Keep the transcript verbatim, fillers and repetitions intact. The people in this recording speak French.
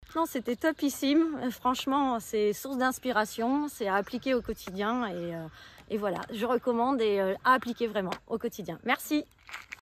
Non, c'était topissime. Euh, Franchement, c'est source d'inspiration, c'est à appliquer au quotidien et, euh, et voilà, je recommande et euh, à appliquer vraiment au quotidien. Merci.